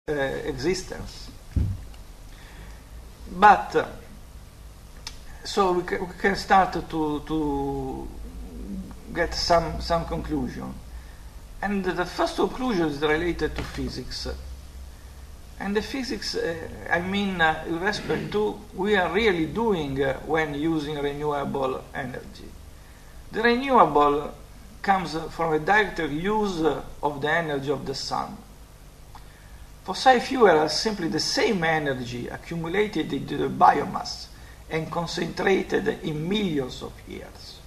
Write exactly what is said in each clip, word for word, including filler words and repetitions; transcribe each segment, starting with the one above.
uh, existence. But uh, so we, ca- we can start to to get some some conclusion, and the first conclusion is related to physics. And the physics, uh, I mean, uh, with respect to we are really doing uh, when using renewable energy. The renewable comes from a direct use of the energy of the sun. Fossil fuels are simply the same energy accumulated into the biomass and concentrated in millions of years.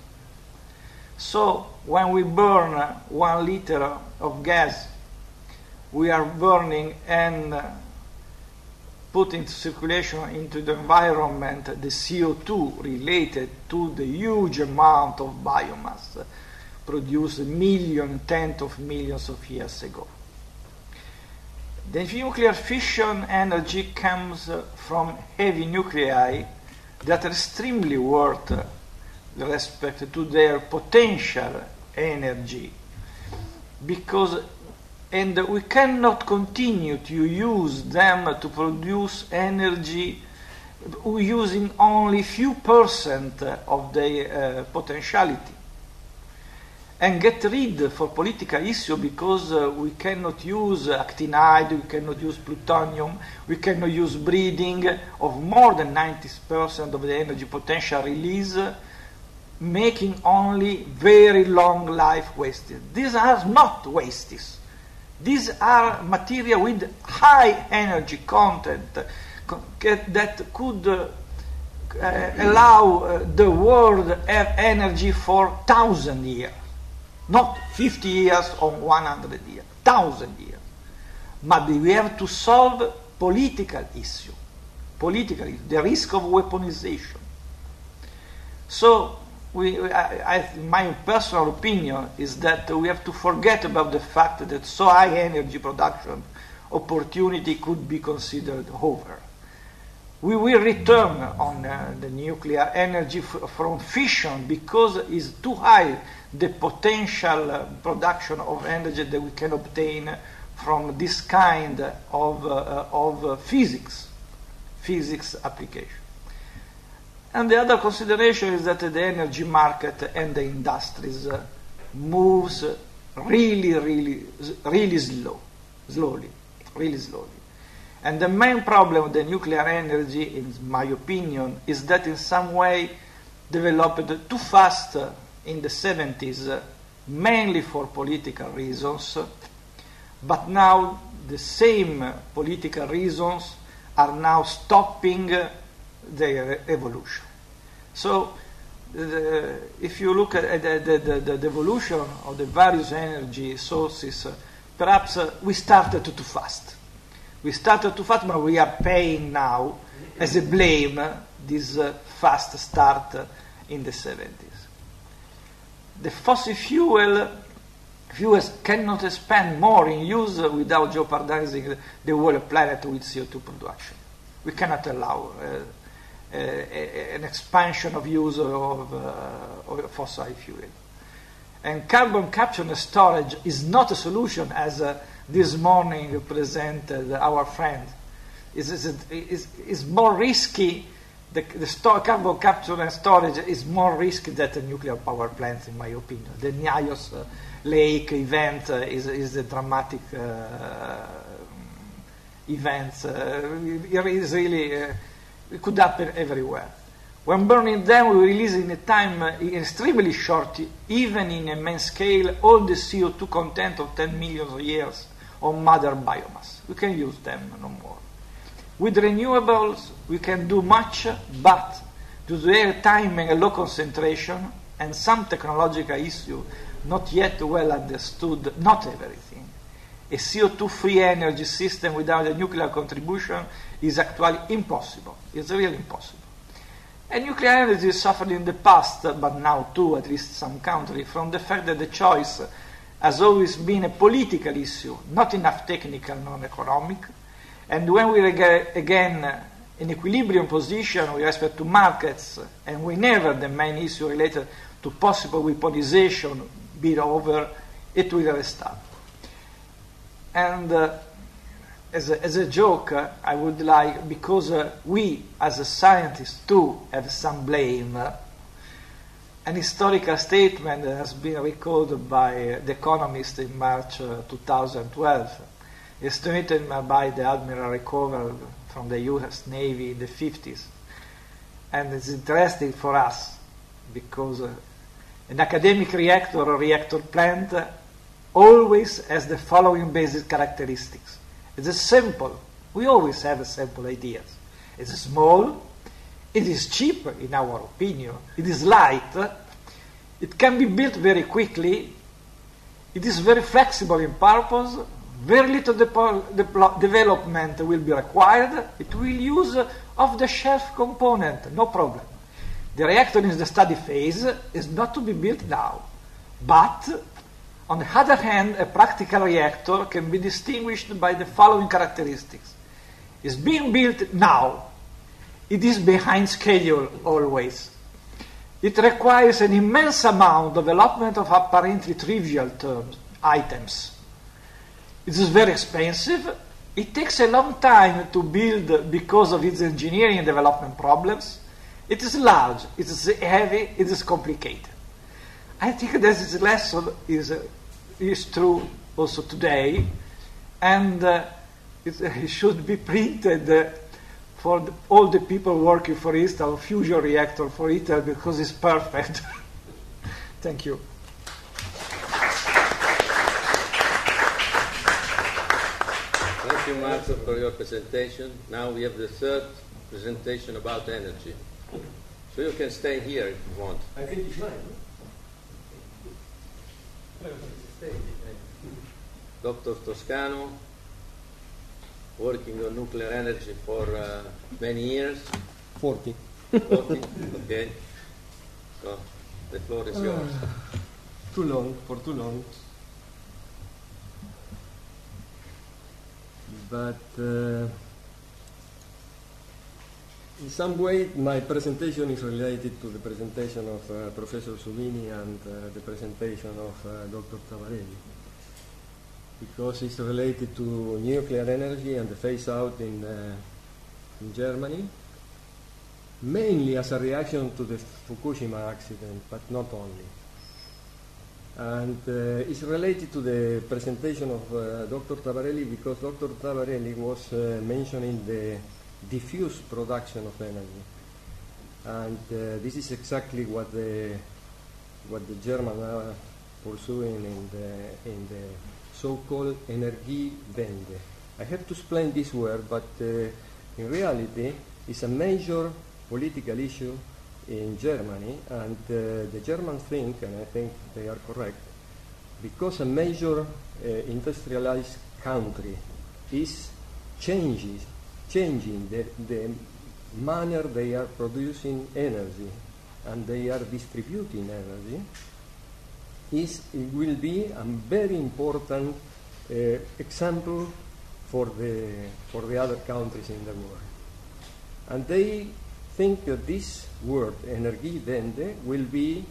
So when we burn one liter of gas, we are burning and uh, put into circulation into the environment the C O two related to the huge amount of biomass produced millions, tens of millions of years ago. The nuclear fission energy comes from heavy nuclei that are extremely worth with respect to their potential energy, because and we cannot continue to use them to produce energy using only few percent of their uh, potentiality, and get rid for political issue because uh, we cannot use actinide, we cannot use plutonium, we cannot use breeding of more than ninety percent of the energy potential release, making only very long life wasted. These are not wastes. These are material with high energy content that could uh, uh, allow uh, the world to have energy for thousand years, not fifty years or one hundred years, thousand years. But we have to solve political issue, political issue, the risk of weaponization. So. We, I, I, my personal opinion is that we have to forget about the fact that so high energy production opportunity could be considered over. We will return on uh, the nuclear energy f- from fission because it's too high the potential uh, production of energy that we can obtain from this kind of, uh, of uh, physics, physics application. And the other consideration is that the energy market and the industries uh, moves really, really, really slow, slowly, really slowly. And the main problem with the nuclear energy, in my opinion, is that in some way developed too fast in the seventies, uh, mainly for political reasons, but now the same political reasons are now stopping uh, their evolution. So, the, if you look at the, the, the, the evolution of the various energy sources, uh, perhaps uh, we started too fast. We started too fast, but we are paying now as a blame uh, this uh, fast start uh, in the seventies. The fossil fuel fuels cannot expand more in use uh, without jeopardizing the whole planet with C O two production. We cannot allow uh, Uh, an expansion of use of, uh, of fossil fuel. And carbon capture and storage is not a solution, as uh, this morning presented our friend. It's, it's, it's more risky, the, the store, carbon capture and storage is more risky than the nuclear power plants, in my opinion. The Nyos uh, Lake event uh, is, is a dramatic uh, event. Uh, it is really... Uh, It could happen everywhere. When burning them, we release in a time uh, extremely short, even in a main scale, all the C O two content of ten million years of mother biomass. We can use them no more. With renewables, we can do much, but due to their timing and low concentration and some technological issue not yet well understood, not everything, a C O two-free energy system without a nuclear contribution is actually impossible. It's really impossible. And nuclear energy suffered in the past, but now too, at least some countries, from the fact that the choice has always been a political issue, not enough technical, non-economic. And when we get again an equilibrium position with respect to markets, and whenever the main issue related to possible weaponization be over, it will restart. And uh, as a, as a joke, uh, I would like, because uh, we as a scientists too have some blame, uh, an historical statement that has been recalled by uh, The Economist in March uh, two thousand twelve, estimated by the admiral recovered from the U S Navy in the fifties. And it's interesting for us because uh, an academic reactor or reactor plant uh, always has the following basic characteristics. It is simple. We always have simple ideas. It is small. It is cheap, in our opinion. It is light. It can be built very quickly. It is very flexible in purpose. Very little depo- de- development will be required. It will use off-the-shelf component, no problem. The reactor in the study phase is not to be built now. But, on the other hand, a practical reactor can be distinguished by the following characteristics. It's being built now. It is behind schedule always. It requires an immense amount of development of apparently trivial terms, items. It is very expensive. It takes a long time to build because of its engineering and development problems. It is large, it is heavy, it is complicated. I think that this lesson is, uh, is true also today, and uh, it, it should be printed uh, for the, all the people working for ISTAR, fusion reactor for ITER, because it's perfect. Thank you. Thank you, Marco, for your presentation. Now we have the third presentation about energy. So you can stay here if you want. I think it's mine. Doctor Toscano, working on nuclear energy for uh, many years. Forty. Forty, okay. So the floor is yours. Uh, too long, for too long. But uh, in some way, my presentation is related to the presentation of uh, Professor Subini and uh, the presentation of uh, Doctor Tabarelli, because it's related to nuclear energy and the phase-out in, uh, in Germany, mainly as a reaction to the Fukushima accident, but not only. And uh, it's related to the presentation of uh, Doctor Tabarelli, because Doctor Tabarelli was uh, mentioning the diffuse production of energy, and uh, this is exactly what the what the Germans are pursuing in the in the so-called Energiewende. I have to explain this word, but uh, in reality, it's a major political issue in Germany, and uh, the Germans think, and I think they are correct, because a major uh, industrialized country is changes, changing the, the manner they are producing energy and they are distributing energy, is, it will be a very important uh, example for the, for the other countries in the world. And they think that this word, Energiewende, will be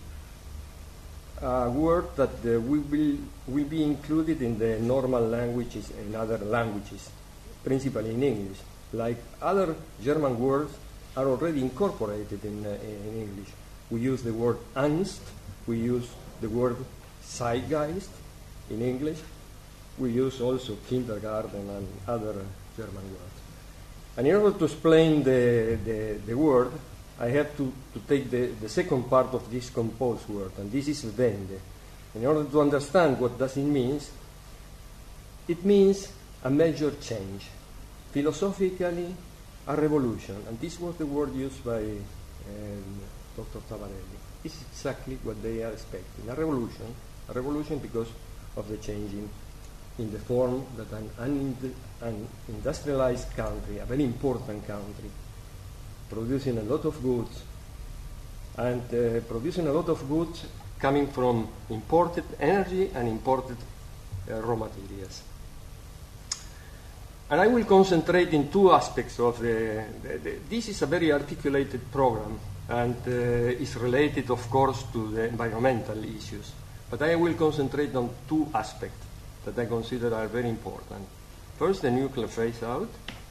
a word that uh, we will, will be included in the normal languages and other languages, principally in English. Like other German words are already incorporated in, uh, in English. We use the word Angst, we use the word Zeitgeist in English, we use also kindergarten and other German words. And in order to explain the, the, the word, I have to, to take the, the second part of this composed word, and this is Wende. In order to understand what does it mean, it means a major change. Philosophically, a revolution, and this was the word used by um, Doctor Tabarelli. This is exactly what they are expecting, a revolution, a revolution because of the changing in the form that an, an, an industrialized country, a very important country, producing a lot of goods, and uh, producing a lot of goods coming from imported energy and imported uh, raw materials. And I will concentrate in two aspects of the, the, the this is a very articulated program, and uh, is related, of course, to the environmental issues. But I will concentrate on two aspects that I consider are very important. first, the nuclear phase out.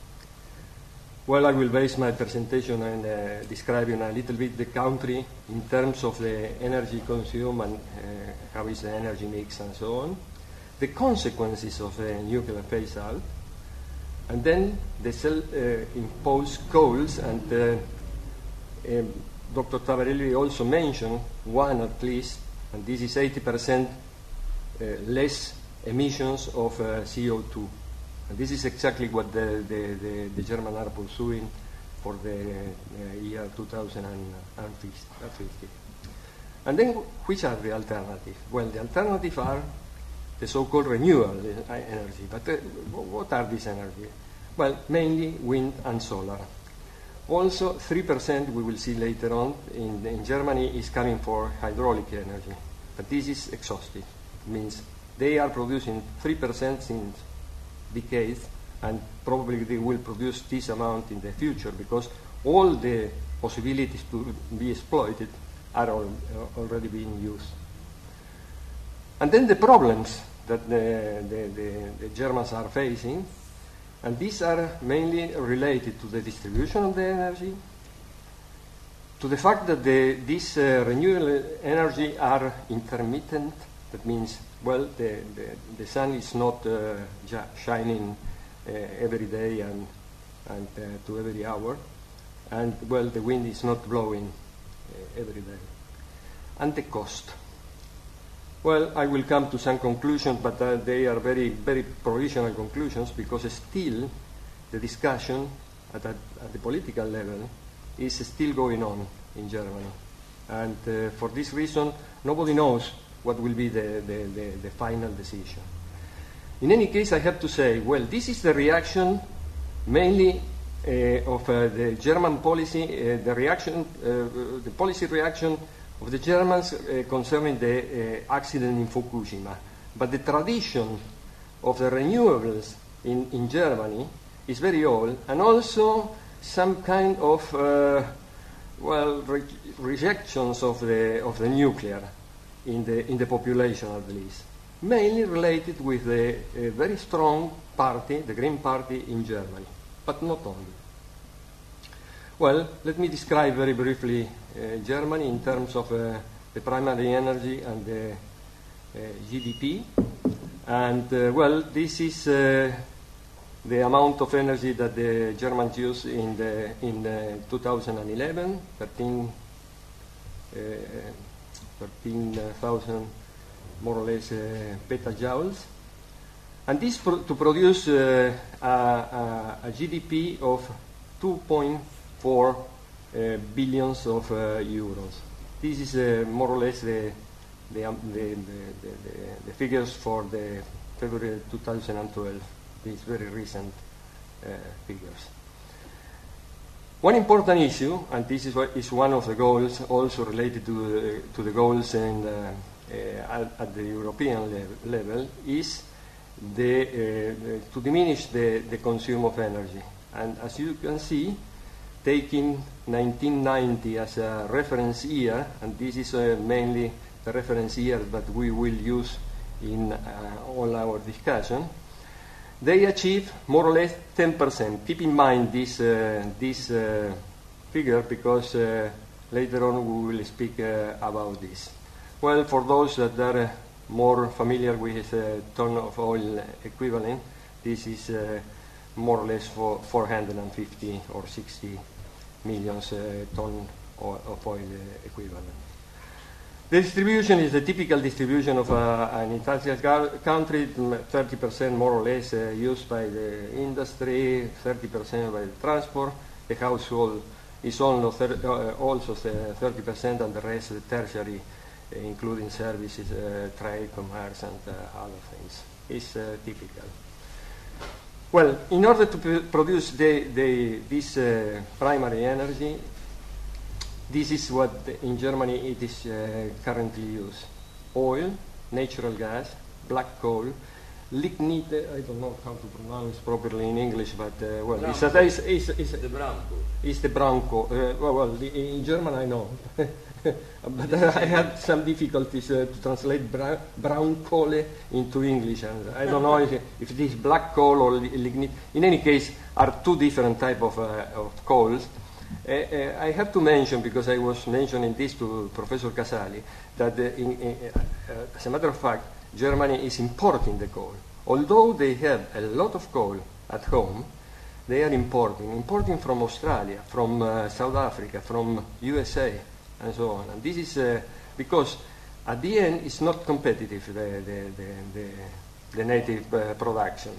Well, I will base my presentation on uh, describing a little bit the country in terms of the energy consumed and uh, how is the energy mix and so on, the consequences of the nuclear phase out, and then the self-imposed uh, goals. And uh, um, Doctor Tavarelli also mentioned one at least, and this is eighty percent uh, less emissions of uh, C O two. And this is exactly what the, the, the, the Germans are pursuing for the uh, year two thousand fifty. And then which are the alternatives? Well, the alternatives are the so-called renewable energy. But uh, what are these energies? Well, mainly wind and solar. Also, three percent we will see later on in, in Germany is coming for hydraulic energy. But this is exhaustive. It means they are producing three percent since decades, and probably they will produce this amount in the future because all the possibilities to be exploited are all, uh, already being used. And then the problems that the, the, the, the Germans are facing, and these are mainly related to the distribution of the energy, to the fact that the, these uh, renewable energy are intermittent. That means, well, the, the, the sun is not uh, shining uh, every day and, and uh, to every hour, and, well, the wind is not blowing uh, every day. And the cost. Well, I will come to some conclusions, but uh, they are very, very provisional conclusions because still the discussion at, at, at the political level is still going on in Germany. And uh, for this reason, nobody knows what will be the, the, the, the final decision. In any case, I have to say, well, this is the reaction mainly uh, of uh, the German policy, uh, the reaction, uh, the policy reaction of the Germans uh, concerning the uh, accident in Fukushima. But the tradition of the renewables in, in Germany is very old, and also some kind of, uh, well, re rejections of the, of the nuclear in the, in the population at least, mainly related with the uh, very strong party, the Green Party in Germany, but not only. Well, let me describe very briefly uh, Germany in terms of uh, the primary energy and the uh, G D P. And, uh, well, this is uh, the amount of energy that the Germans used in, the, in uh, two thousand eleven, thirteen thousand more or less uh, petajoules. And this pro to produce uh, a, a, a G D P of two point four uh, billions of uh, euros. This is uh, more or less the, the, um, the, the, the, the figures for the February two thousand twelve, these very recent uh, figures. One important issue, and this is, what is one of the goals also related to the, to the goals in, uh, uh, at, at the European level, level is the, uh, to diminish the, the consumption of energy. And as you can see, taking nineteen ninety as a reference year, and this is uh, mainly the reference year that we will use in uh, all our discussion, they achieve more or less ten percent. Keep in mind this, uh, this uh, figure because uh, later on we will speak uh, about this. Well, for those that are uh, more familiar with uh, ton of oil equivalent, this is uh, more or less for four hundred fifty or sixty millions uh, ton of oil uh, equivalent. The distribution is the typical distribution of uh, an industrial country, thirty percent more or less uh, used by the industry, thirty percent by the transport. The household is also thirty percent, and the rest the tertiary, uh, including services, uh, trade, commerce, and uh, other things. Is uh, typical. Well, in order to pr produce the, the, this uh, primary energy, this is what in Germany it is uh, currently used. Oil, natural gas, black coal, lignite, I don't know how to pronounce properly in English, but uh, well, Brown it's, a, it's, it's, it's, The brown coal. it's the brown coal. Uh, well, well the, in German I know, but uh, I had some difficulties uh, to translate bra brown coal into English, and I don't know if, if it is black coal or li lignite. In any case, are two different type of, uh, of coals. Uh, uh, I have to mention, because I was mentioning this to Professor Casali, that uh, in, in, uh, as a matter of fact, Germany is importing the coal. Although they have a lot of coal at home, they are importing, importing from Australia, from uh, South Africa, from U S A, and so on. And this is uh, because at the end it's not competitive, the, the, the, the, the native uh, production.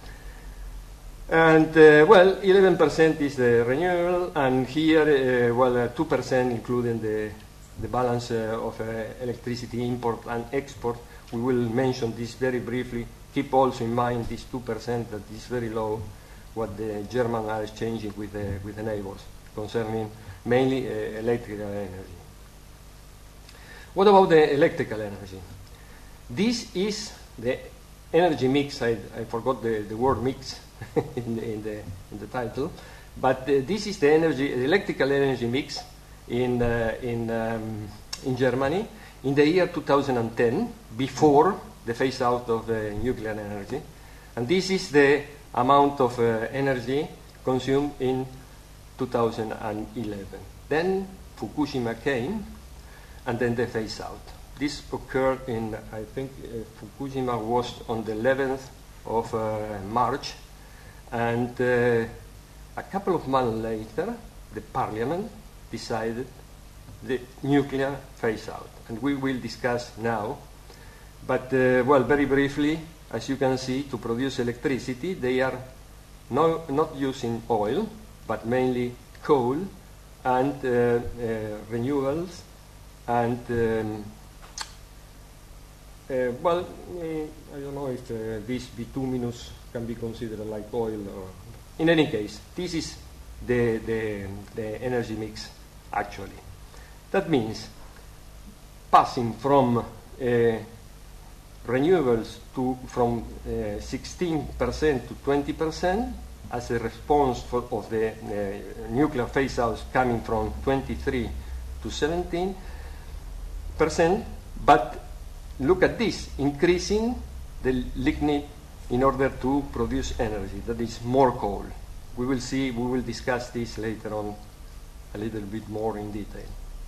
And uh, well, eleven percent is the renewable, and here, uh, well, uh, two percent including the, the balance uh, of uh, electricity import and export. We will mention this very briefly. Keep also in mind this two percent that is very low, what the Germans are exchanging with the, with the neighbors, concerning mainly uh, electrical energy. What about the electrical energy? This is the energy mix. I, I forgot the, the word mix in, the, in, the, in the title, but uh, this is the energy, the electrical energy mix in, uh, in, um, in Germany in the year two thousand ten, before the phase out of uh, nuclear energy. And this is the amount of uh, energy consumed in two thousand eleven. Then Fukushima came, and then the phase out. This occurred in, I think, uh, Fukushima was on the eleventh of uh, March, and uh, a couple of months later, the parliament decided the nuclear phase out. And we will discuss now. But, uh, well, very briefly, as you can see, to produce electricity, they are no, not using oil, but mainly coal and uh, uh, renewables, and, um, uh, well, uh, I don't know if uh, this bituminous can be considered like oil. Or in any case, this is the, the, the energy mix, actually. That means passing from uh, renewables to from uh, sixteen percent to twenty percent as a response for, of the uh, nuclear phase outs coming from twenty-three to seventeen percent. But look at this, increasing the lignite in order to produce energy, that is more coal. We will see, we will discuss this later on a little bit more in detail.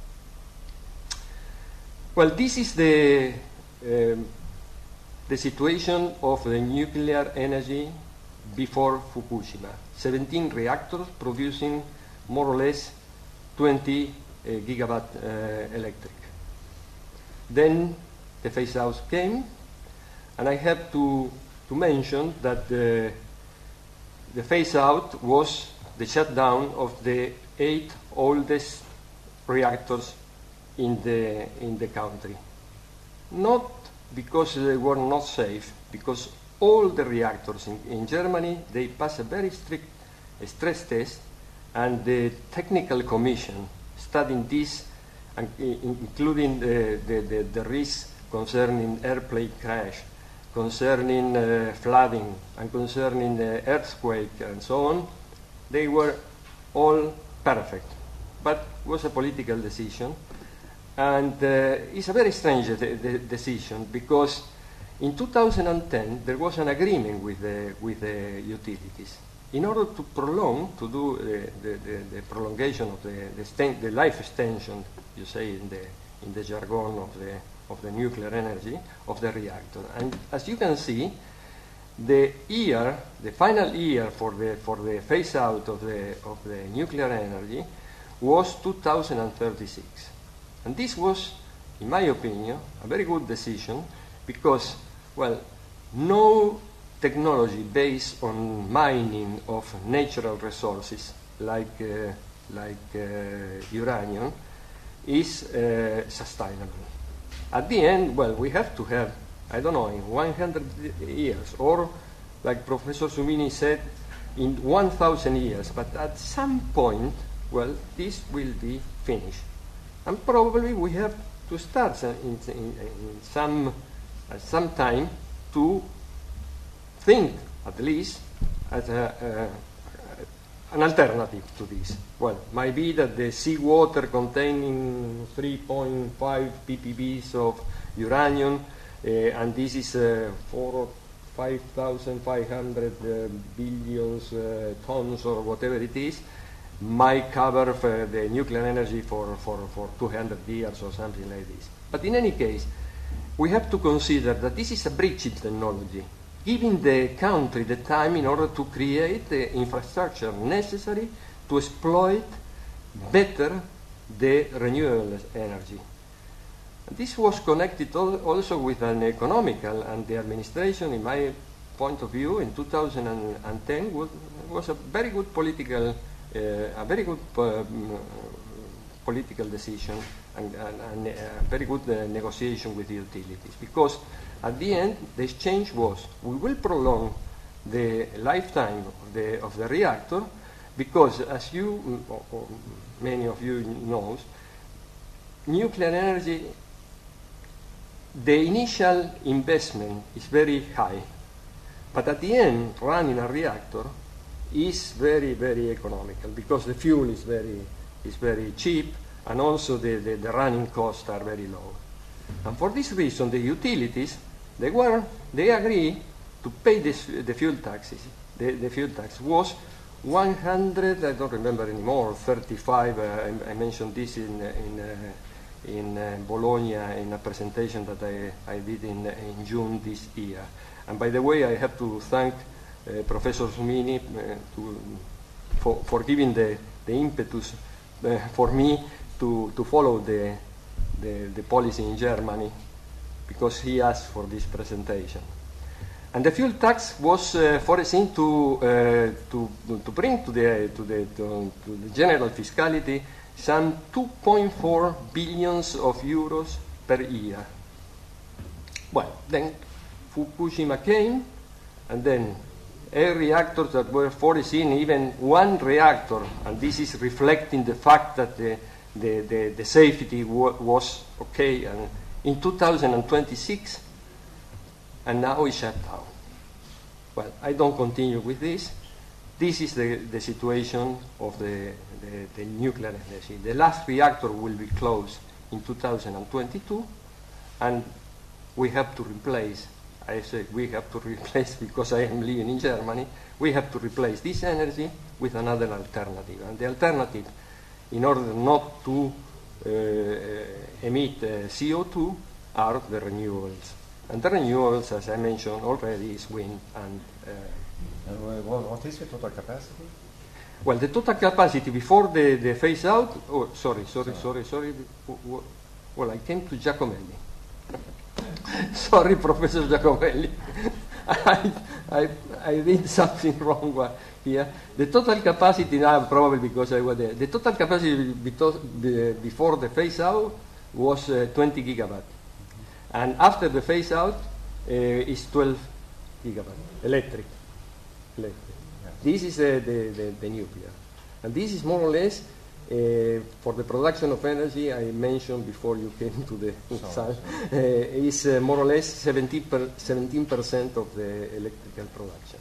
Well, this is the um, the situation of the nuclear energy before Fukushima. seventeen reactors producing more or less twenty uh, gigawatt uh, electric. Then the phase out came, and I have to, to mention that uh, the phase out was the shutdown of the eight oldest reactors in the, in the country. Not because they were not safe, because all the reactors in, in Germany, they pass a very strict stress test, and the technical commission studying this, and, uh, including the, the, the, the risks concerning airplane crash, concerning uh, flooding, and concerning uh, earthquake, and so on, they were all perfect. But it was a political decision. And uh, it's a very strange de de decision, because in two thousand ten there was an agreement with the, with the utilities. In order to prolong, to do uh, the, the, the prolongation of the, the, the life extension, you say in the, in the jargon of the, of the nuclear energy, of the reactor. And as you can see, the year, the final year for the, for the phase out of the, of the nuclear energy was two thousand thirty-six. And this was, in my opinion, a very good decision, because, well, no technology based on mining of natural resources like, uh, like uh, uranium is uh, sustainable. At the end, well, we have to have, I don't know, in one hundred years, or like Professor Sumini said, in one thousand years, but at some point, well, this will be finished. And probably we have to start in, in, in some, at some time to think, at least, as a, uh, an alternative to this. Well, might be that the seawater containing three point five ppbs of uranium, uh, and this is uh, four five thousand five hundred uh, billions uh, tons or whatever it is, might cover for the nuclear energy for, for, for two hundred years or something like this. But in any case, we have to consider that this is a bridge technology, giving the country the time in order to create the infrastructure necessary to exploit better the renewable energy. This was connected also with an economical, and the administration, in my point of view, in two thousand ten was, was a very good political, uh, a very good uh, political decision and, and, and a very good uh, negotiation with the utilities. Because at the end, the exchange was: we will prolong the lifetime of the of the reactor, because, as you, or, or many of you knows, nuclear energy, the initial investment is very high, but at the end, running a reactor is very, very economical, because the fuel is very, is very cheap, and also the, the, the running costs are very low. And for this reason, the utilities, they were, they agree to pay this, the fuel taxes. The, the fuel tax was one hundred, I don't remember anymore, thirty-five, uh, I, I mentioned this in, in uh, in uh, Bologna in a presentation that I, I did in, in June this year. And by the way, I have to thank uh, Professor Sumini uh, to, for, for giving the, the impetus uh, for me to, to follow the, the, the policy in Germany, because he asked for this presentation. And the fuel tax was uh, foreseen to, uh, to, to bring to the, to, the, to, to the general fiscality some two point four billions of euros per year. Well, then Fukushima came, and then air reactors that were foreseen, even one reactor, and this is reflecting the fact that the, the, the, the safety wa was okay, and in two thousand twenty-six, and now it's shut down. Well, I don't continue with this. This is the, the situation of the, the, the nuclear energy. The last reactor will be closed in two thousand twenty-two, and we have to replace, I say we have to replace because I am living in Germany, we have to replace this energy with another alternative. And the alternative, in order not to uh, emit uh, C O two, are the renewables. And the renewables, as I mentioned already, is wind and uh, And what, what is the total capacity? well, the total capacity before the, the phase out, oh, sorry, sorry, sorry, sorry, well, I came to Giacomelli. Sorry, Professor Giacomelli. I, I, I did something wrong here. The total capacity now, probably because I was there, the total capacity before the phase out was uh, twenty gigawatt. And after the phase out uh, is twelve gigawatt, electric. electric. Yes. This is uh, the, the, the nuclear. And this is more or less uh, for the production of energy I mentioned before you came to the sun, uh, is uh, more or less seventeen percent of the electrical production.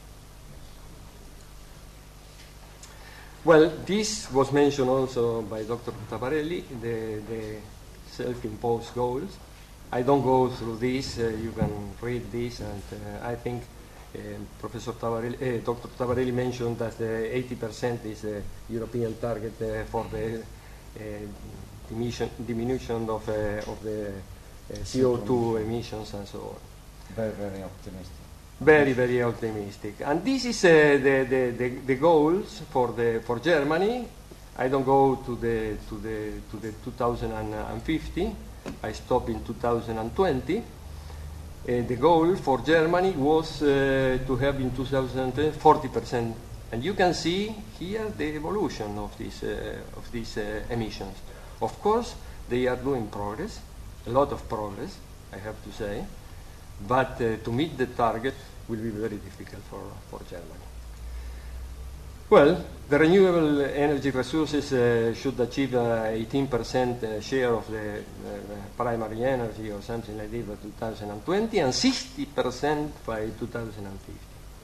Well, this was mentioned also by Doctor Tabarelli, the, the self-imposed goals. I don't go through this, uh, you can read this, and uh, I think uh, Professor Tabarelli, uh, Doctor Tabarelli mentioned that the eighty percent is the European target uh, for the uh, diminution, diminution of, uh, of the uh, C O two emissions and so on. Very, very optimistic. Very, very optimistic. And this is uh, the, the, the, the goals for, the, for Germany. I don't go to the, to the, to the two thousand fifty. I stopped in two thousand twenty. Uh, the goal for Germany was uh, to have in two thousand ten forty percent. And you can see here the evolution of these, uh, of these uh, emissions. Of course, they are doing progress, a lot of progress, I have to say. But uh, to meet the target will be very difficult for, for Germany. Well, the renewable energy resources uh, should achieve uh, eighteen percent uh, share of the uh, primary energy or something like this by two thousand twenty, and sixty percent by two thousand fifty.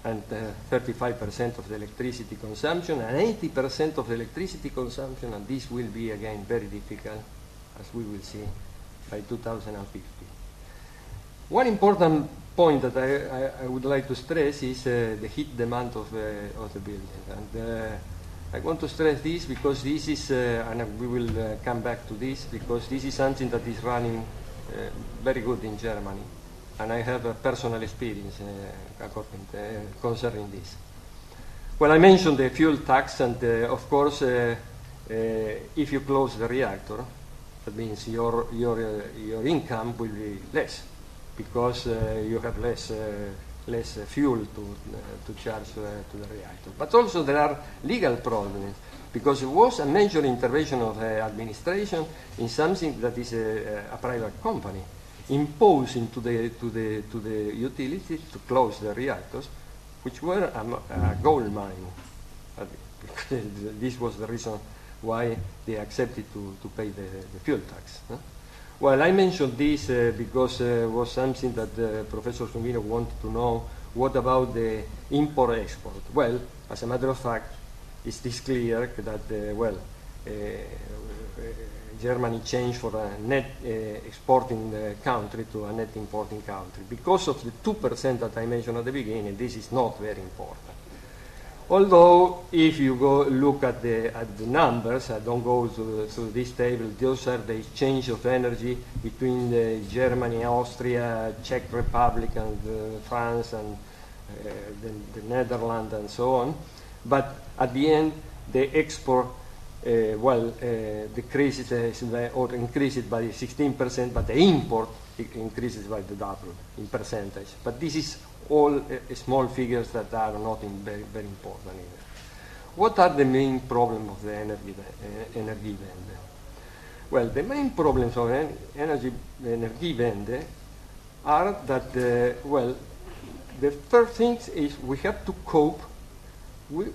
and uh, thirty-five percent of the electricity consumption and eighty percent of the electricity consumption, and this will be again very difficult, as we will see, by two thousand fifty. One important point that I, I, I would like to stress is uh, the heat demand of, uh, of the building. And uh, I want to stress this because this is, uh, and we will uh, come back to this, because this is something that is running uh, very good in Germany. And I have a personal experience uh, according to, uh, concerning this. Well, I mentioned the fuel tax, and uh, of course, uh, uh, if you close the reactor, that means your, your, uh, your income will be less, because uh, you have less, uh, less uh, fuel to, uh, to charge uh, to the reactor. But also there are legal problems, because it was a major intervention of the administration in something that is a, a private company, imposing to the, to, the, to the utilities to close the reactors, which were a, a gold mine. This was the reason why they accepted to, to pay the, the fuel tax. Huh? Well, I mentioned this uh, because it uh, was something that uh, Professor Sumino wanted to know. What about the import-export? Well, as a matter of fact, it's this clear that, uh, well, uh, Germany changed from a net uh, exporting uh, country to a net importing country. Because of the two percent that I mentioned at the beginning, this is not very important. Although, if you go look at the, at the numbers, I don't go to, to this table, those are the exchange of energy between the Germany, Austria, Czech Republic, and uh, France, and uh, the, the Netherlands, and so on. But at the end, the export Uh, well, uh, decreases uh, or increases by sixteen percent, but the import increases by the double in percentage. But this is all uh, small figures that are not in very, very important either. What are the main problems of the energy uh, Energiewende? Well, the main problems of en energy Energiewende are that, uh, well, the first thing is we have to cope. We,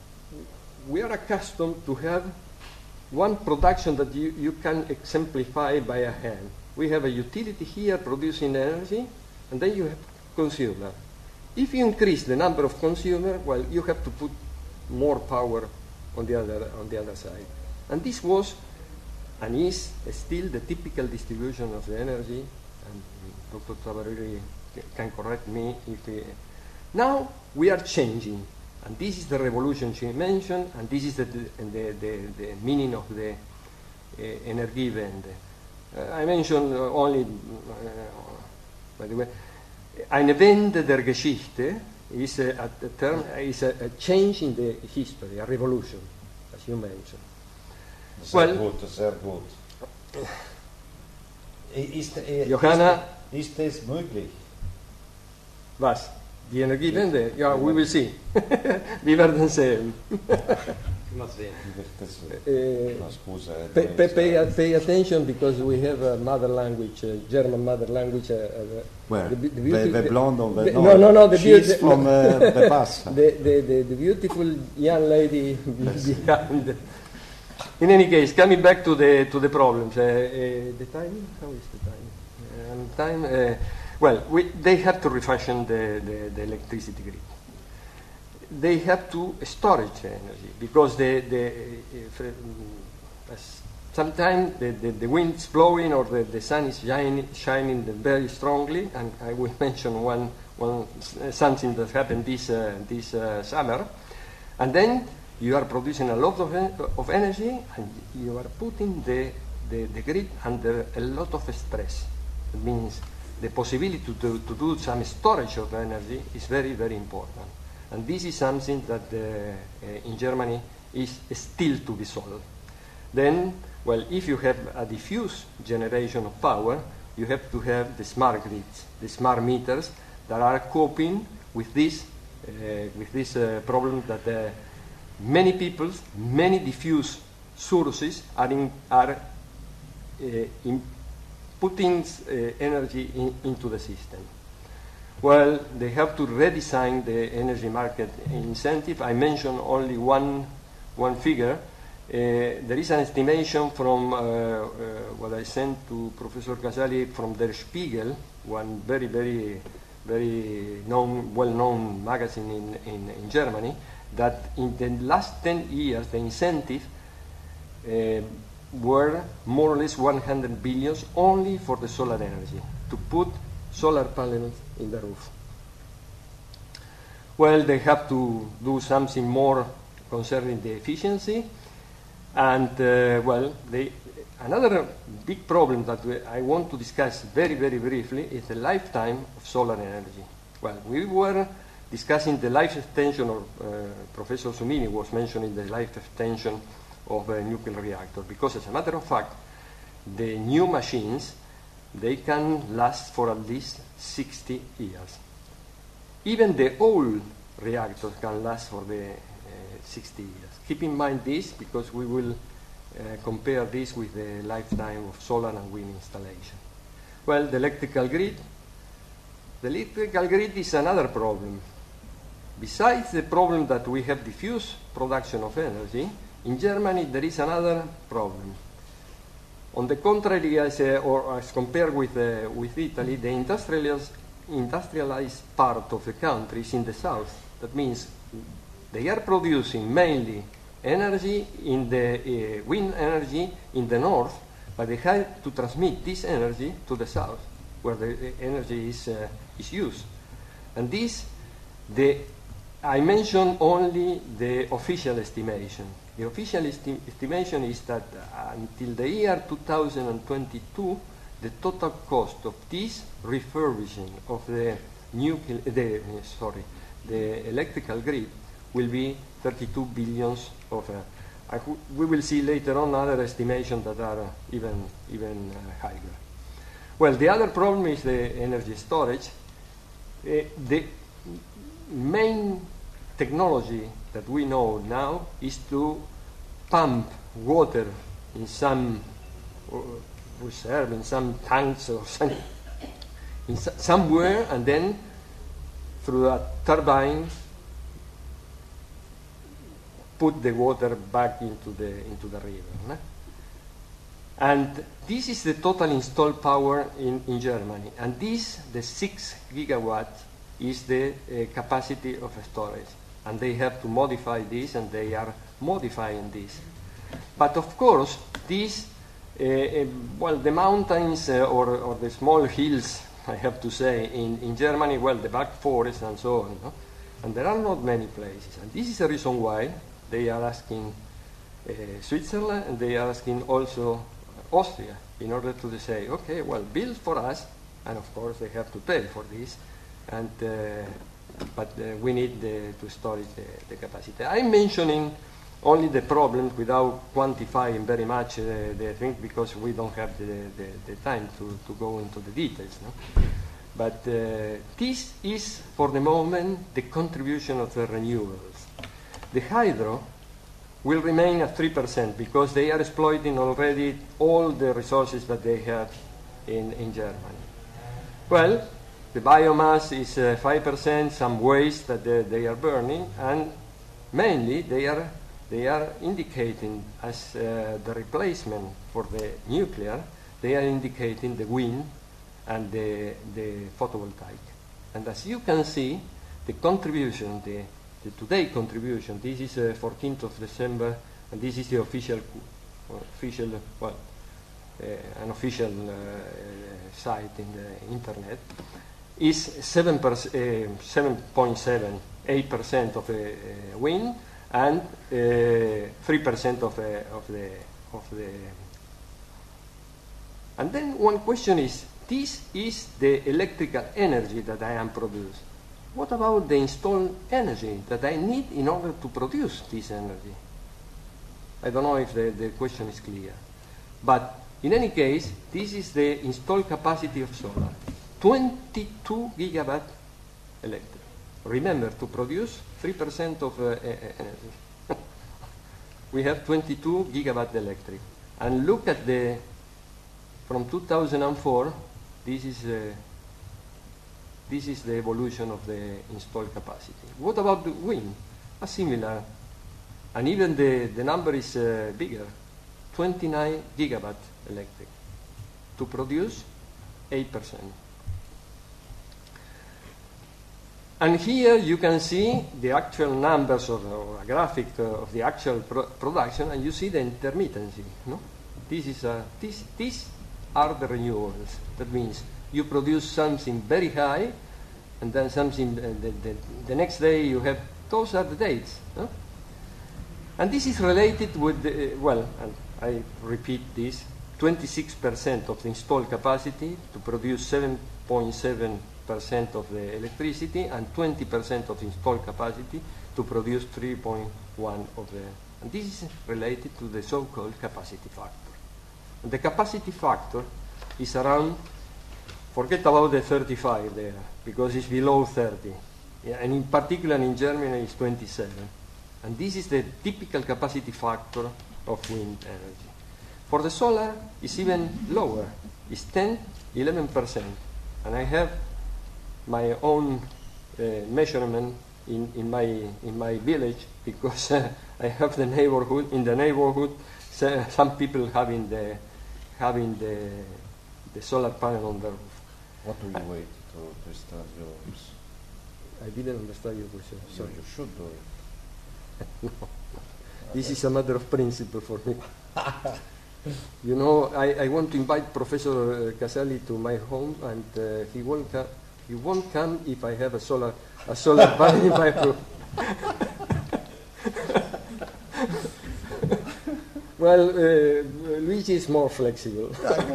We are accustomed to have one production that you, you can exemplify by a hand. We have a utility here producing energy, and then you have consumer. If you increase the number of consumers, well, you have to put more power on the other, on the other side. And this was, and is still, the typical distribution of the energy, and Doctor Tabarelli can correct me if he... Now we are changing. And this is the revolution she mentioned, and this is the, the, the, the meaning of the uh, Energiewende. Uh, I mentioned uh, only, uh, by the way, eine Wende der Geschichte is a, a, term, is a, a change in the history, a revolution, as you mentioned. Sehr well, gut, sehr gut. Ist, äh, Johanna, ist, ist das möglich? Was? Die Energiewende? Ja, we will see. Wir werden sehen. Mal sehen. Uh, pay, pay, pay, pay attention, because we have a mother language, uh, German mother language. Uh, uh, Where? The, the, the, beauty, the blonde or the, the no, no, no, no, the she's beauty, from uh, the past. The, the, the, the beautiful young lady behind. In any case, coming back to the to the problems, uh, uh, the time. How is the time? Uh, time. Uh, well, we, they have to refashion the, the, the electricity grid. They have to storage energy, because the the if, uh, sometimes the, the, the wind is blowing or the, the sun is shining, shining very strongly, and I will mention one one uh, something that happened this uh, this uh, summer, and then you are producing a lot of, en of energy, and you are putting the, the, the grid under a lot of stress. It means the possibility to, to, to do some storage of energy is very, very important. And this is something that uh, uh, in Germany is still to be solved. Then, well, if you have a diffuse generation of power, you have to have the smart grids, the smart meters that are coping with this, uh, with this uh, problem that uh, many people, many diffuse sources are, in, are uh, in putting uh, energy in, into the system. Well, they have to redesign the energy market incentive. I mentioned only one, one figure. Uh, there is an estimation from uh, uh, what I sent to Professor Casali from Der Spiegel, one very, very, very known, well-known magazine in, in, in Germany, that in the last ten years the incentive uh, were more or less one hundred billions only for the solar energy, to put solar panels in the roof. Well, they have to do something more concerning the efficiency, and uh, well, they, another big problem that we, I want to discuss very, very briefly is the lifetime of solar energy. Well, we were discussing the life extension, or uh, Professor Sumini was mentioning the life extension of a nuclear reactor, because as a matter of fact, the new machines, they can last for at least sixty years. Even the old reactors can last for the uh, sixty years. Keep in mind this, because we will uh, compare this with the lifetime of solar and wind installation. Well, the electrical grid. The electrical grid is another problem. Besides the problem that we have diffuse production of energy, in Germany there is another problem. On the contrary, as, uh, or as compared with, uh, with Italy, the industrialized, industrialized part of the country is in the south. That means they are producing mainly energy in the uh, wind energy in the north, but they have to transmit this energy to the south, where the energy is, uh, is used. And this, the, I mentioned only the official estimation. The official esti estimation is that uh, until the year two thousand twenty-two, the total cost of this refurbishing of the nuclear, the uh, sorry, the electrical grid will be thirty-two billions of. Uh, I we will see later on other estimations that are uh, even even uh, higher. Well, the other problem is the energy storage. Uh, the main technology that we know now is to pump water in some uh, reserve, in some tanks or some, in so somewhere, and then through a turbine put the water back into the into the river. No? And this is the total installed power in, in Germany. And this, the six gigawatt, is the uh, capacity of storage. And they have to modify this, and they are modifying this. But of course, this, uh, uh, well, the mountains uh, or, or the small hills, I have to say, in, in Germany, well, the Black Forest and so on, no? And there are not many places. And this is the reason why they are asking uh, Switzerland, and they are asking also Austria, in order to say, okay, well, build for us, and of course they have to pay for this, and uh, but uh, we need the, to storage the, the capacity. I'm mentioning only the problems without quantifying very much uh, the thing, because we don't have the, the, the time to, to go into the details. No? But uh, this is, for the moment, the contribution of the renewables. The hydro will remain at three percent because they are exploiting already all the resources that they have in, in Germany. Well, the biomass is uh, five percent, some waste that they, they are burning, and mainly they are, they are indicating as uh, the replacement for the nuclear, they are indicating the wind and the, the photovoltaic. And as you can see, the contribution, the The today contribution, this is uh, fourteenth of December, and this is the official, uh, official well, uh, an official uh, site in the internet, is seven point seven, eight percent of the uh, wind and uh, three percent of, uh, of the of the. And then one question is: this is the electrical energy that I am producing. What about the installed energy that I need in order to produce this energy? I don't know if the, the question is clear. But in any case, this is the installed capacity of solar. twenty-two gigawatt electric. Remember, to produce three percent of uh, energy. We have twenty-two gigawatt electric. And look at the, from two thousand four, this is uh, This is the evolution of the installed capacity. What about the wind? A similar, and even the, the number is uh, bigger, twenty-nine gigawatt electric, to produce eight percent. And here you can see the actual numbers of, or a graphic uh, of the actual pro production, and you see the intermittency. No? This is a, this, these are the renewables. That means you produce something very high, and then something, uh, the, the, the next day you have, those are the dates. No? And this is related with, the, uh, well, and I repeat this, twenty-six percent of the installed capacity to produce seven point seven percent of the electricity, and twenty percent of the installed capacity to produce three point one of the, and this is related to the so-called capacity factor. And the capacity factor is around, forget about the thirty-five there, because it's below thirty. Yeah, and in particular in Germany it's twenty-seven. And this is the typical capacity factor of wind energy. For the solar, it's even lower. It's ten, eleven percent. And I have my own uh, measurement in, in, my, in my village, because uh, I have the neighborhood, in the neighborhood, so some people having the, having the, the solar panel on the roof. What do you wait to, to start yours? I didn't understand your question. So Sorry. you should do it. No. This is a matter of principle for me. You know, I, I want to invite Professor Casali to my home, and uh, he won't come. He won't come if I have a solar a solar panel in my roof. Well, uh, Luigi is more flexible.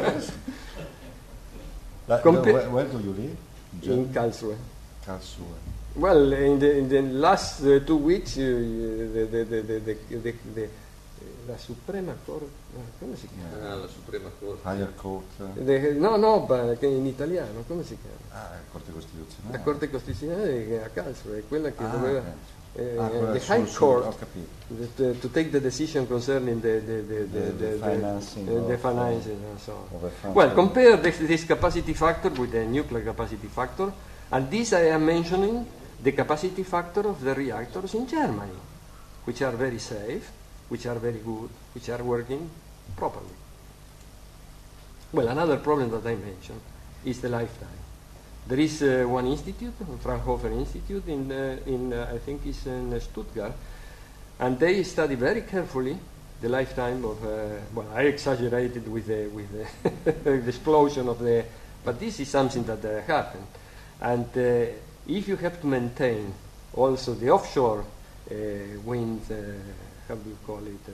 Like, Compa- where, where do you live? In Karlsruhe. Karlsruhe. Well, in the, in the last uh, two weeks, uh, the, the, the, the, the, the, the, la Suprema Corte, come si chiama? Ah, la Suprema Corte. Higher Court. The, no, no, ma che in italiano, come si chiama? Ah, Corte Costituzionale. La Corte Costituzionale che è a Karlsruhe, è quella che Ah, doveva... ok. eh, Ah, quella the sul- High sul- Court ho capito. that, uh, to take the decision concerning the, the, the, the, The- the the, financing the, the of, financing and so of on. a fund. Well, compare this, this capacity factor with the nuclear capacity factor, and this I am mentioning the capacity factor of the reactors in Germany, which are very safe, which are very good, which are working properly. Well, another problem that I mentioned is the lifetime. There is uh, one institute, Fraunhofer Institute, in, uh, in uh, I think it's in uh, Stuttgart, and they study very carefully the lifetime of, uh, well, I exaggerated with the, with the, the explosion of the, but this is something that uh, happened. And uh, if you have to maintain also the offshore uh, wind, uh, how do you call it,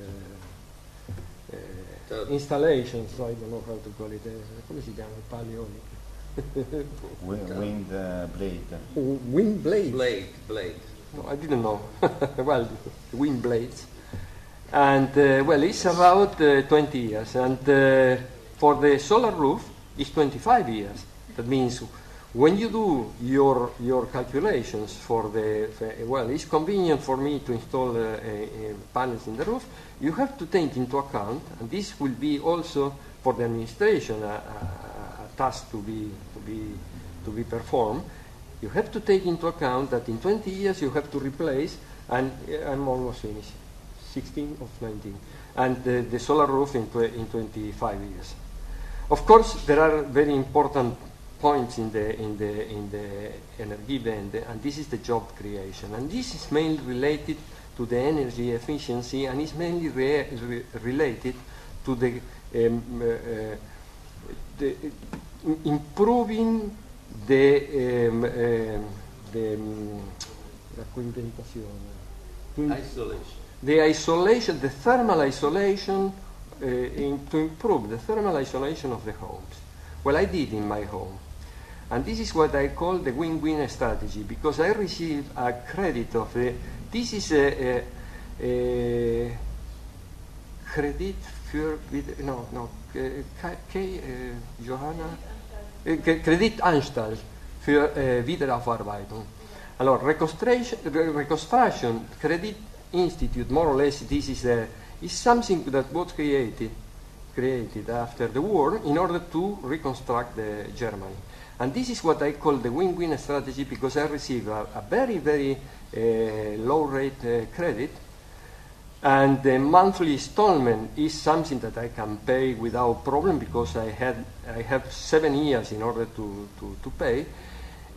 uh, uh, installations, I don't know how to call it, uh, come si chiama, pali eoliche? Wind, wind uh, blade. Wind blades. Blade, blade. No, I didn't know. Well, wind blades. And, uh, well, it's about uh, twenty years. And uh, for the solar roof, it's twenty-five years. That means when you do your, your calculations for the, for, well, it's convenient for me to install uh, uh, panels in the roof, you have to take into account, and this will be also for the administration a, a, a task to be, to, be, to be performed, you have to take into account that in twenty years you have to replace, and uh, I'm almost finished, sixteen of nineteen, and uh, the solar roof in, tw in twenty-five years. Of course, there are very important points in the in the in the Energiewende, and this is the job creation, and this is mainly related to the energy efficiency, and is mainly re re related to the, um, uh, uh, the uh, improving the um, uh, the um, la coindentazione, Isolation. the isolation, the thermal isolation, uh, in, to improve the thermal isolation of the homes. Well, I did in my home. And this is what I call the win-win strategy, because I received a credit of the, this is a, a, a credit für, no, no, K, K uh, Johanna, uh, Kreditanstalt für uh, Wiederaufarbeitung. Alors, reconstruction, reconstruction Credit Institute, more or less, this is, a, is something that was created, created after the war in order to reconstruct the Germany. And this is what I call the win-win strategy, because I receive a, a very, very uh, low rate uh, credit, and the monthly installment is something that I can pay without problem, because I had I have seven years in order to, to, to pay.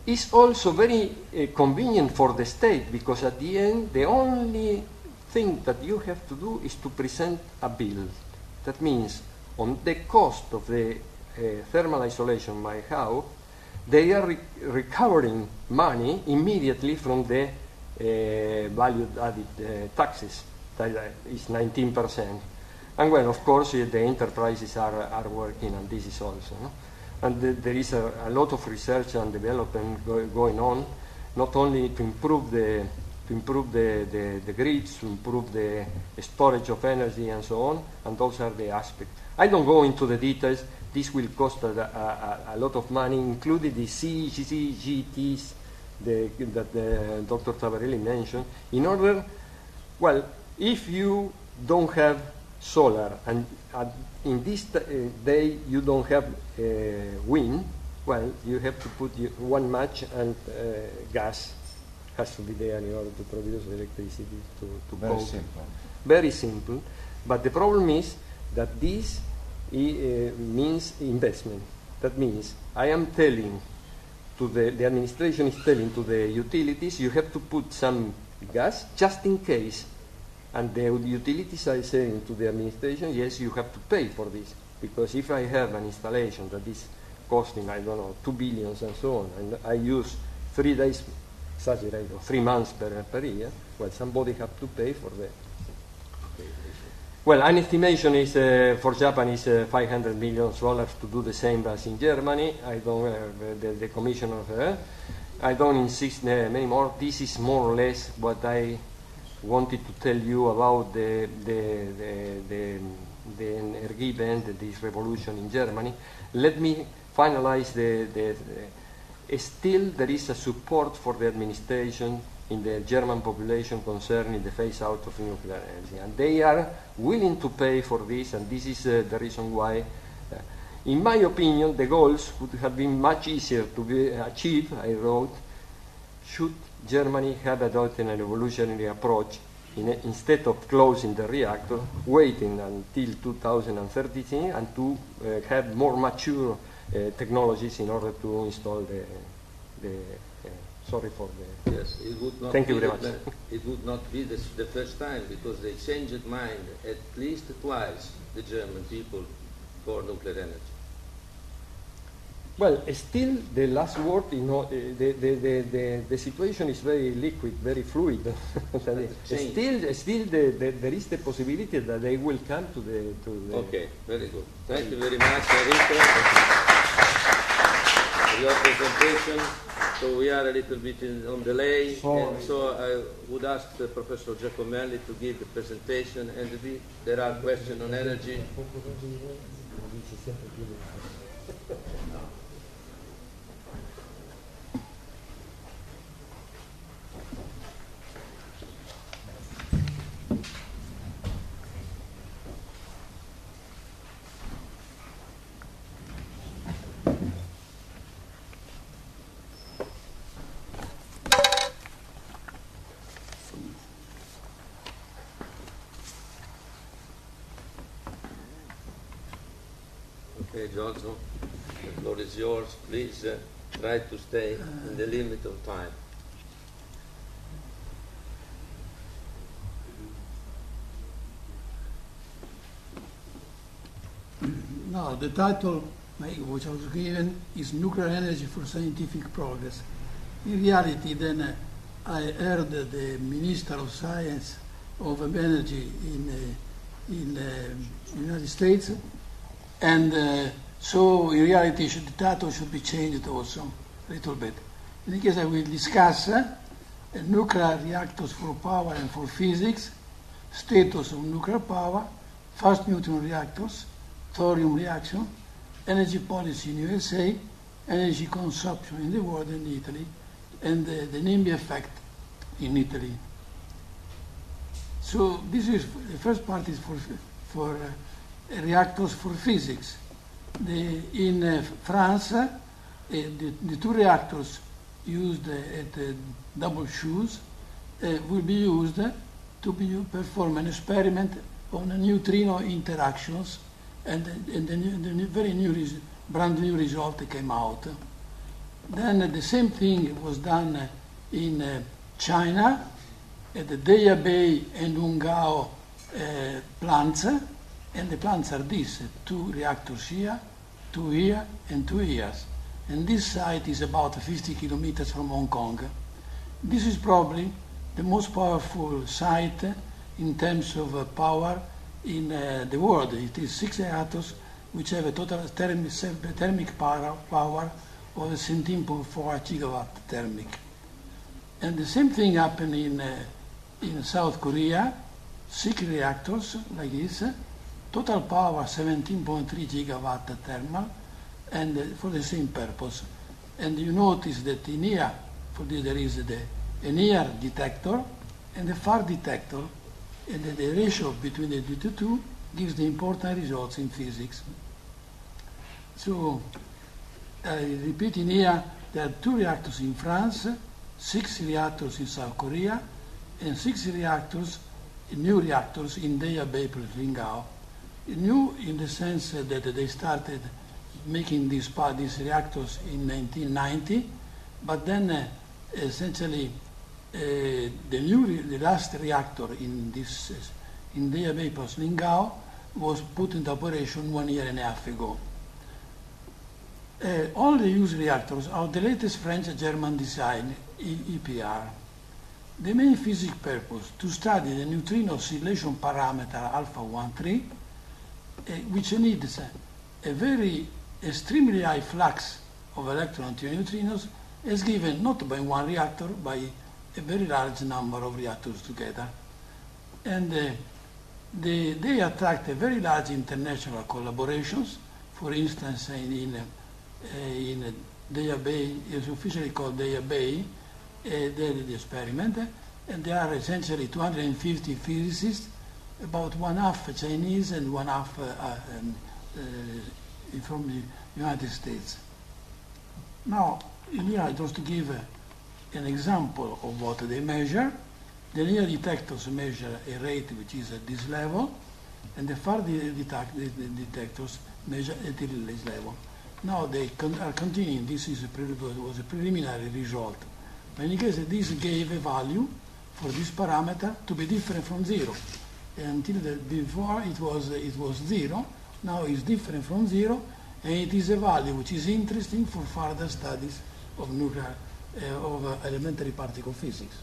it's also very uh, convenient for the state, because at the end, the only thing that you have to do is to present a bill. That means on the cost of the uh, thermal isolation by house, they are re recovering money immediately from the uh, value added uh, taxes, that is nineteen percent. And well, of course, uh, the enterprises are, are working on this is also. No? And the, there is a, a lot of research and development go, going on, not only to improve the to improve the, the, the grids, to improve the storage of energy and so on, and those are the aspects. I don't go into the details. This will cost a, a, a lot of money, including the C G Ts the, that the, Doctor Tabarelli mentioned, in order, well, if you don't have solar and uh, in this uh, day you don't have uh, wind, well, you have to put you, one match and uh, gas has to be there in order to produce electricity to, to Very coke. simple. Very simple. But the problem is that this uh, means investment. That means I am telling to the, the administration is telling to the utilities, you have to put some gas just in case. And the utilities are saying to the administration, yes, you have to pay for this. Because if I have an installation that is costing, I don't know, two billions and so on, and I use three days, exaggerate, or three months per, per year, well, somebody have to pay for that. Well, an estimation is uh, for Japan is uh, five hundred million dollars to do the same as in Germany. I don't have uh, the, the commissioner here. I don't insist uh, anymore. This is more or less what I wanted to tell you about the the the, the, the Energiewende, this revolution in Germany. Let me finalize the, the, the still there is a support for the administration in the German population concerning the phase out of nuclear energy, and they are willing to pay for this, and this is uh, the reason why, uh, in my opinion, the goals would have been much easier to be achieved, I wrote, should Germany have adopted an evolutionary approach in a, instead of closing the reactor, waiting until two thousand thirteen and to uh, have more mature uh, technologies in order to install the, the uh, sorry for the... Yes, it would not Thank be you very the, much. It would not be the, the first time, because they changed mind at least twice, the German people, for nuclear energy. Well, still the last word, you know, uh, the, the, the, the, the situation is very liquid, very fluid. still, still the, the, there is the possibility that they will come to the... To the Okay, very good. Thank you very much, Enrico, for your presentation. So we are a little bit in, on delay, Sorry. and so I would ask uh, Professor Giacomelli to give the presentation, and the, there are questions on energy. Okay, Giorgio, the floor is yours. Please uh, try to stay in the limit of time. Now, the title which I was given is Nuclear Energy for Scientific Progress. In reality, then, uh, I heard the Minister of Science of Energy in uh, in uh, United States, and uh, so in reality should, the title should be changed also a little bit. In any case, I will discuss uh, nuclear reactors for power and for physics, status of nuclear power, fast neutron reactors, thorium reaction, energy policy in U S A, energy consumption in the world and Italy, and the, the NIMBY effect in Italy. So this is the first part is for for uh, reactors for physics. The, in uh, France, uh, the, the two reactors used uh, at uh, double shoes uh, will be used uh, to be, perform an experiment on a neutrino interactions, and, and the, new, the new, very new, res, brand new result came out. Then the same thing was done in uh, China at the Deya Bay and Ungao uh, plants, and the plants are these, two reactors here, two here, and two here. And this site is about fifty kilometers from Hong Kong. This is probably the most powerful site in terms of uh, power in uh, the world. It is six reactors which have a total thermic, thermic power, power of seventeen point four gigawatt thermic. And the same thing happened in, uh, in South Korea, six reactors like this, total power seventeen point three gigawatt thermal, and uh, for the same purpose. And you notice that in here, for this there is the a near detector and a far detector, and the, the ratio between the two gives the important results in physics. So, I repeat in here, there are two reactors in France, six reactors in South Korea, and six reactors, new reactors in Deya Bay plus Lingao. New in the sense that they started making these, these reactors in nineteen ninety, but then uh, essentially uh, the new, the last reactor in this, uh, in Deya Bay plus Lingao was put into operation one year and a half ago. Uh, all the used reactors are the latest French-German design, E P R. The main physics purpose to study the neutrino oscillation parameter alpha one three, uh, which needs a, a very extremely high flux of electrons to neutrinos, is given not by one reactor, by a very large number of reactors together. And uh, they, they attract a very large international collaborations. For instance, in, in, uh, in Deya Bay, is officially called Deya Bay, uh, they did the experiment, and there are essentially two hundred fifty physicists, about one half Chinese and one half uh, uh, um, uh, from the United States. Now, here just to give uh, an example of what they measure. The near detectors measure a rate which is at this level, and the far de detect the detectors measure at this level. Now they con are continuing. This is a was a preliminary result. But in any case, this gave a value for this parameter to be different from zero. Until the, before it was uh, it was zero. Now it's different from zero, and it is a value which is interesting for further studies of nuclear uh, of uh, elementary particle physics.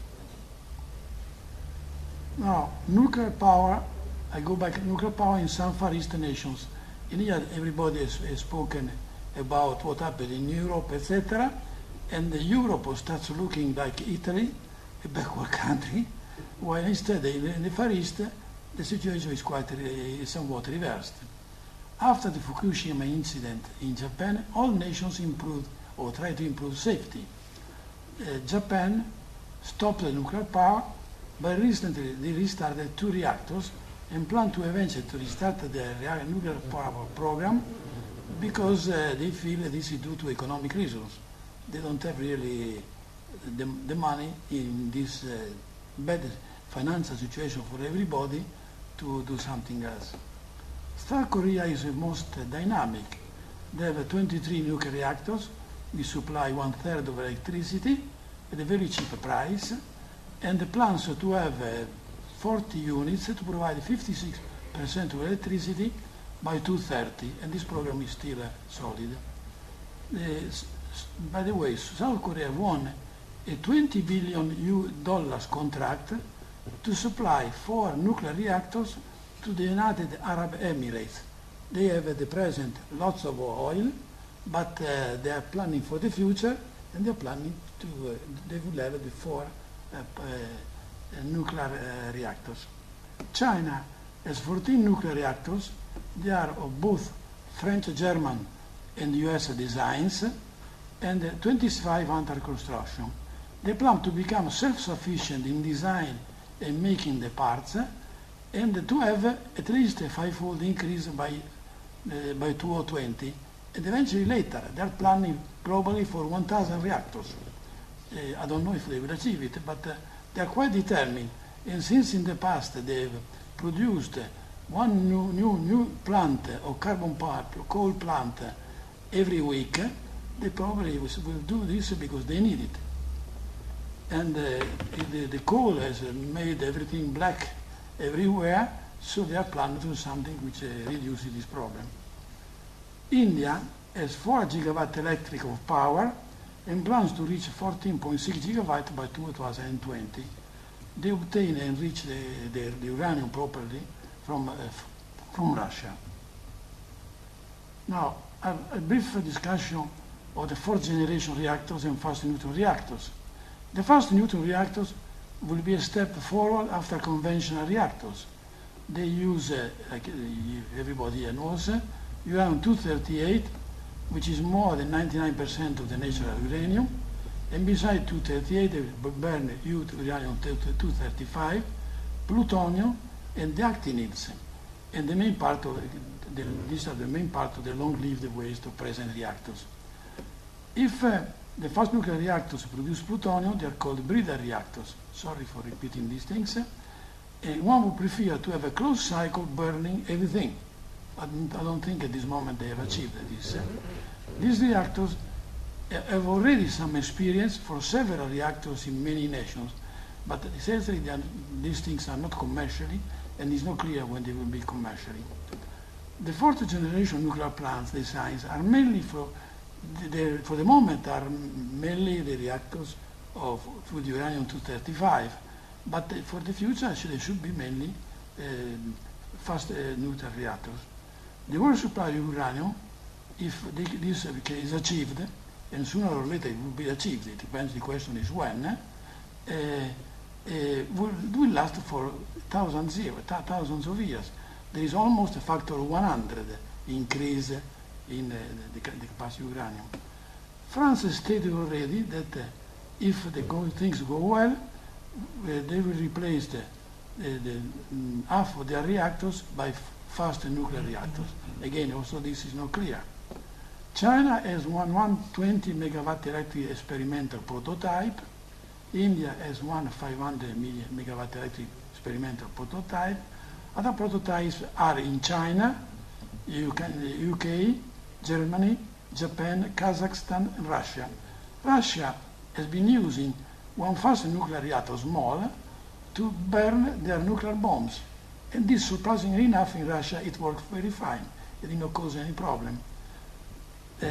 Now, nuclear power, I go back to nuclear power in some Far East nations. In here, everybody has, has spoken about what happened in Europe, et cetera. And Europe starts looking like Italy, a backward country, while instead in, in the Far East, the situation is quite uh, somewhat reversed. After the Fukushima incident in Japan, all nations improved or tried to improve safety. Uh, Japan stopped the nuclear power, but recently they restarted two reactors and plan to eventually to restart the nuclear power program because uh, they feel this is due to economic reasons. They don't have really the, the money in this uh, bad financial situation for everybody to do something else. South Korea is the most uh, dynamic. They have uh, twenty-three nuclear reactors. We supply one third of electricity at a very cheap price, and the plans to have uh, forty units to provide fifty-six percent of electricity by two thousand thirty, and this program is still uh, solid. Uh, by the way, South Korea won a twenty billion dollars contract to supply four nuclear reactors to the United Arab Emirates. They have at the present lots of oil, but uh, they are planning for the future, and they are planning to, uh, they will have the four uh, uh, nuclear uh, reactors. China has fourteen nuclear reactors. They are of both French, German, and U S designs, and uh, twenty-five under construction. They plan to become self-sufficient in design and making the parts, and to have at least a five-fold increase by, uh, by two thousand twenty, and eventually later. They are planning globally for one thousand reactors. Uh, I don't know if they will achieve it, but uh, they are quite determined. And since in the past they've produced one new, new, new plant or carbon power, coal plant every week, they probably will do this because they need it. And uh, the, the coal has made everything black everywhere, so they are planning to do something which uh, reduces this problem. India has four gigawatt electric of power and plans to reach fourteen point six gigawatt by two thousand twenty. They obtain and enrich the, the, the uranium properly from, uh, from Russia. Now, a, a brief discussion of the fourth generation reactors and fast neutron reactors. The fast neutron reactors will be a step forward after conventional reactors. They use, uh, like uh, everybody knows, uh, uranium two thirty-eight, which is more than ninety-nine percent of the natural uranium, and beside two thirty-eight, they burn uranium two thirty-five, plutonium, and the actinides. And the main part of the, these are the main part of the long-lived waste of present reactors. If uh, the fast nuclear reactors produce plutonium, they are called breeder reactors. Sorry for repeating these things. And one would prefer to have a closed cycle burning everything. I don't, I don't think at this moment they have achieved this. These reactors have already some experience for several reactors in many nations, but essentially are, these things are not commercially, and it's not clear when they will be commercially. The fourth generation nuclear plants designs are mainly for the, for the moment are mainly the reactors of with uranium two thirty-five, but for the future actually they should be mainly uh, fast uh, nuclear reactors. The world supply of uranium, if they, this is achieved, and sooner or later it will be achieved, it depends, the question is when, uh, uh, will, will last for thousands, year, thousands of years. There is almost a factor of one hundred increase in uh, the, the capacity of uranium. France has stated already that uh, if the go, things go well, uh, they will replace the, the, the um, half of their reactors by fast nuclear reactors. Again, also this is not clear. China has one one hundred twenty megawatt electric experimental prototype. India has one five hundred megawatt electric experimental prototype. Other prototypes are in China, U K, Germany, Japan, Kazakhstan, and Russia. Russia has been using one fast nuclear reactor, small, to burn their nuclear bombs. And this, surprisingly enough, in Russia, it worked very fine. It did not cause any problem. Uh,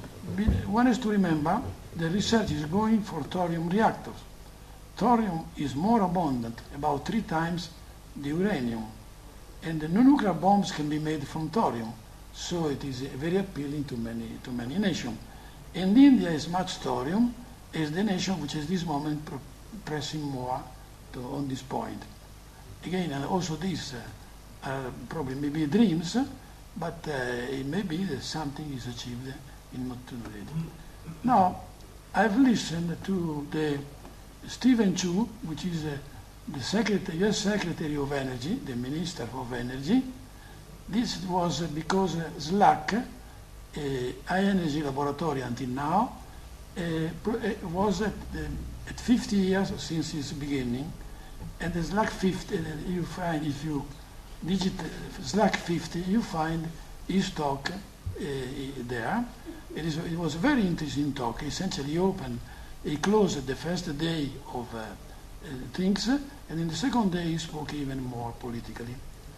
one has to remember the research is going for thorium reactors. Thorium is more abundant, about three times the uranium. And the nuclear bombs can be made from thorium, so it is very appealing to many, to many nations. And India has much thorium, is the nation which is this moment pr pressing more to, on this point. Again, and also these uh, are probably maybe dreams, but uh, it may be that something is achieved in not too late. Now, I've listened to the Stephen Chu, which is uh, the Secretary, U S Secretary of Energy, the Minister of Energy. This was uh, because uh, SLAC, uh, High Energy Laboratory until now, uh, uh, was at, uh, at fifty years since its beginning. And the SLAC fifty, uh, you find, if you digit uh, SLAC fifty, you find his talk uh, there. It, is, it was a very interesting talk. Essentially, he opened, he closed the first day of uh, uh, things, and in the second day he spoke even more politically.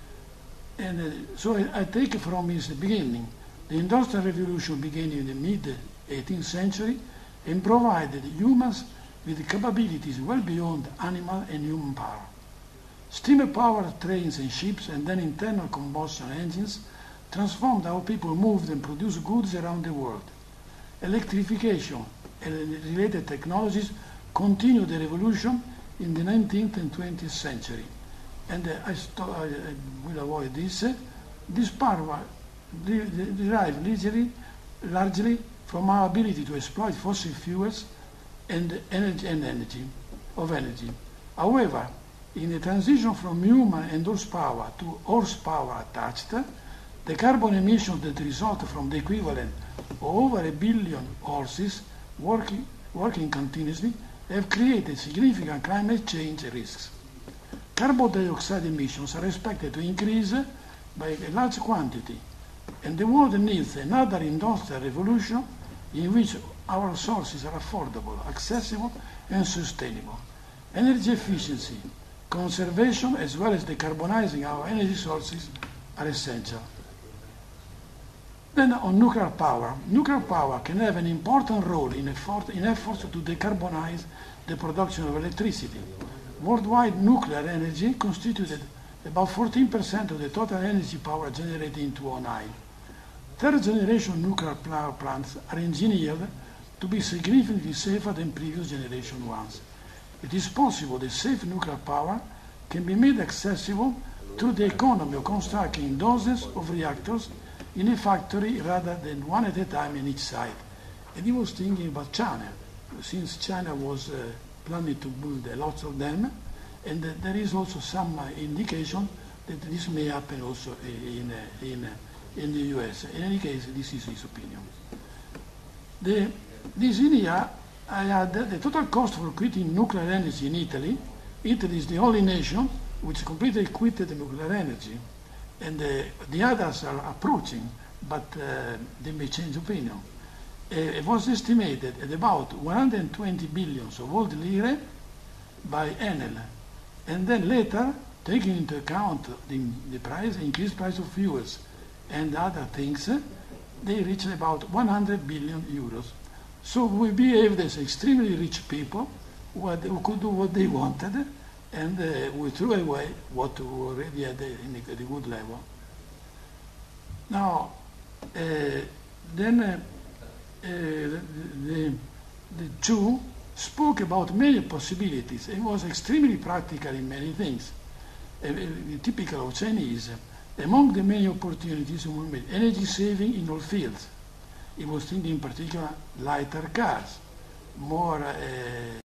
And uh, so I, I take from his beginning. The Industrial Revolution began in the mid eighteenth century and provided humans with capabilities well beyond animal and human power. Steam-powered trains and ships, and then internal combustion engines, transformed how people moved and produced goods around the world. Electrification and related technologies continued the revolution in the nineteenth and twentieth century. And uh, I, I, I will avoid this. Uh, this power derived largely, largely from our ability to exploit fossil fuels and energy and energy of energy. However, in the transition from human and horsepower to horsepower attached, the carbon emissions that result from the equivalent of over a billion horses working, working continuously have created significant climate change risks. Carbon dioxide emissions are expected to increase by a large quantity, and the world needs another industrial revolution in which our sources are affordable, accessible, and sustainable. Energy efficiency, conservation, as well as decarbonizing our energy sources are essential. Then on nuclear power. Nuclear power can have an important role in, effort, in efforts to decarbonize the production of electricity. Worldwide nuclear energy constituted about fourteen percent of the total energy power generated in two thousand nine. Third generation nuclear power plants are engineered to be significantly safer than previous generation ones. It is possible that safe nuclear power can be made accessible through the economy of constructing dozens of reactors in a factory rather than one at a time in each site. And he was thinking about China, since China was uh, planning to build uh, lots of them, and uh, there is also some uh, indication that this may happen also in, uh, in, uh, in the U S. In any case, this is his opinion. The, this year, I had the total cost for creating nuclear energy in Italy. Italy is the only nation which completely quitted the nuclear energy. And uh, the others are approaching, but uh, they may change opinion. Uh, it was estimated at about one hundred twenty billions of old lire by Enel. And then later, taking into account the, the price, increased price of fuels and other things, uh, they reached about one hundred billion euros. So we behaved as extremely rich people who, had, who could do what they wanted, and uh, we threw away what we already had in a, at a good level. Now, uh, then uh, uh, the, the two spoke about many possibilities. It was extremely practical in many things. Uh, uh, typical of Chinese. Among the many opportunities, we made energy saving in all fields. It was thinking in particular lighter cars, more uh,